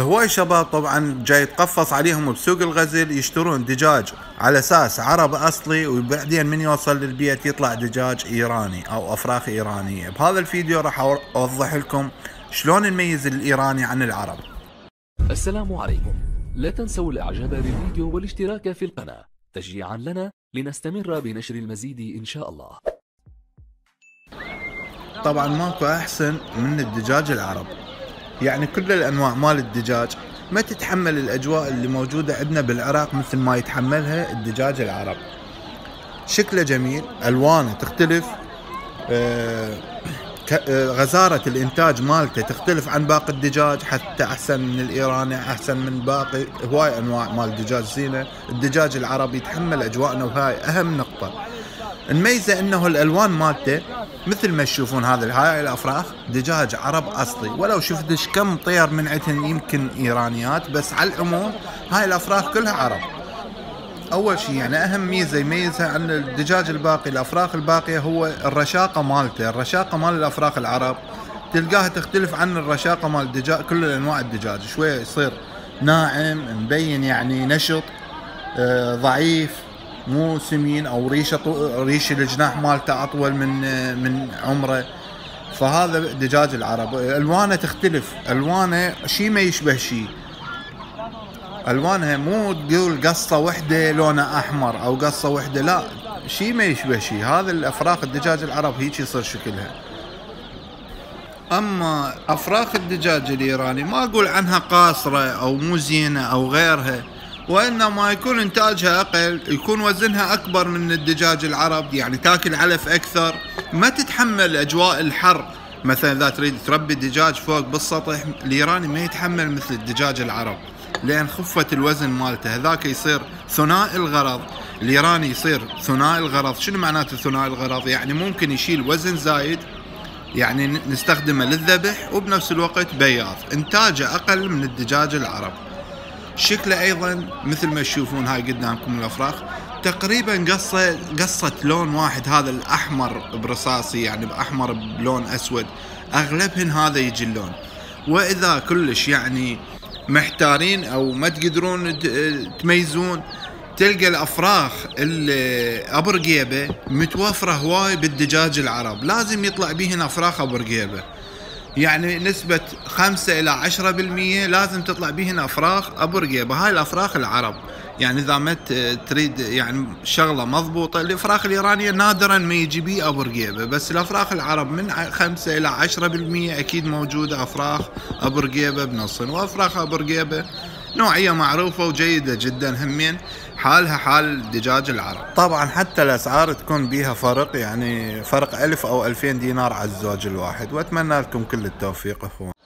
هواي شباب طبعا جاي يتقفص عليهم بسوق الغزل يشترون دجاج على اساس عرب اصلي، وبعدين من يوصل للبيت يطلع دجاج ايراني او افراخ ايرانية. بهذا الفيديو راح اوضح لكم شلون نميز الايراني عن العرب. السلام عليكم، لا تنسوا الاعجاب بالفيديو والاشتراك في القناة تشجيعا لنا لنستمر بنشر المزيد ان شاء الله. طبعا ماكو احسن من الدجاج العرب، يعني كل الانواع مال الدجاج ما تتحمل الاجواء اللي موجودة عندنا بالعراق مثل ما يتحملها الدجاج العرب. شكله جميل، الوانه تختلف، غزارة الانتاج مالته تختلف عن باقي الدجاج، حتى احسن من الايراني، احسن من باقي هواي انواع مال دجاج زينة. الدجاج العربي يتحمل اجواءنا، وهاي اهم نقطة الميزة انه الالوان مالته مثل ما تشوفون هاي الافراخ دجاج عرب اصلي، ولو شفتش كم طير من عتن يمكن ايرانيات، بس على العموم هاي الافراخ كلها عرب. اول شيء يعني اهم ميزة يميزها عن الدجاج الباقي، الافراخ الباقية، هو الرشاقة مالته. الرشاقة مال الافراخ العرب تلقاها تختلف عن الرشاقة مال الدجاج، كل انواع الدجاج شوية يصير ناعم مبين، يعني نشط، ضعيف، مو سمين، او ريش الجناح مالته اطول من عمره. فهذا دجاج العرب الوانه تختلف، الوانه شي ما يشبه شي، الوانها مو تقول قصه وحده لونها احمر او قصه وحده، لا، شي ما يشبه شي. هذا الافراخ الدجاج العرب هيك يصير شكلها. اما افراخ الدجاج الايراني ما اقول عنها قاصره او مو زينه او غيرها، وانما يكون انتاجها اقل، يكون وزنها اكبر من الدجاج العرب، يعني تاكل علف اكثر، ما تتحمل اجواء الحر. مثلا اذا تريد تربي دجاج فوق بالسطح، الايراني ما يتحمل مثل الدجاج العرب، لان خفة الوزن مالته. هذاك يصير ثنائي الغرض، الايراني يصير ثنائي الغرض. شنو معناته ثنائي الغرض؟ يعني ممكن يشيل وزن زايد، يعني نستخدمه للذبح، وبنفس الوقت بياض، انتاجه اقل من الدجاج العرب. شكله ايضا مثل ما تشوفون هاي قدامكم الافراخ تقريبا قصة لون واحد، هذا الاحمر برصاصي، يعني باحمر بلون اسود، اغلبهن هذا يجي اللون. واذا كلش يعني محتارين او ما تقدرون تميزون، تلقى الافراخ اللي ابو رقيبه متوفره هواي بالدجاج العرب، لازم يطلع بيهن افراخ ابو رقيبه، يعني نسبة 5 إلى 10% لازم تطلع بيهن أفراخ أبو رقيبة. هاي الأفراخ العرب، يعني إذا ما تريد يعني شغلة مضبوطة، الأفراخ الإيرانية نادرا ما يجي بيه أبو رقيبة، بس الأفراخ العرب من 5 إلى 10% أكيد موجودة أفراخ أبو رقيبة بنصن. وأفراخ أبو رقيبة نوعية معروفة وجيدة جدا، همين حالها حال الدجاج العرب. طبعا حتى الأسعار تكون بيها فرق، يعني فرق 1000 أو 2000 دينار على الزوج الواحد. وأتمنى لكم كل التوفيق أخوان.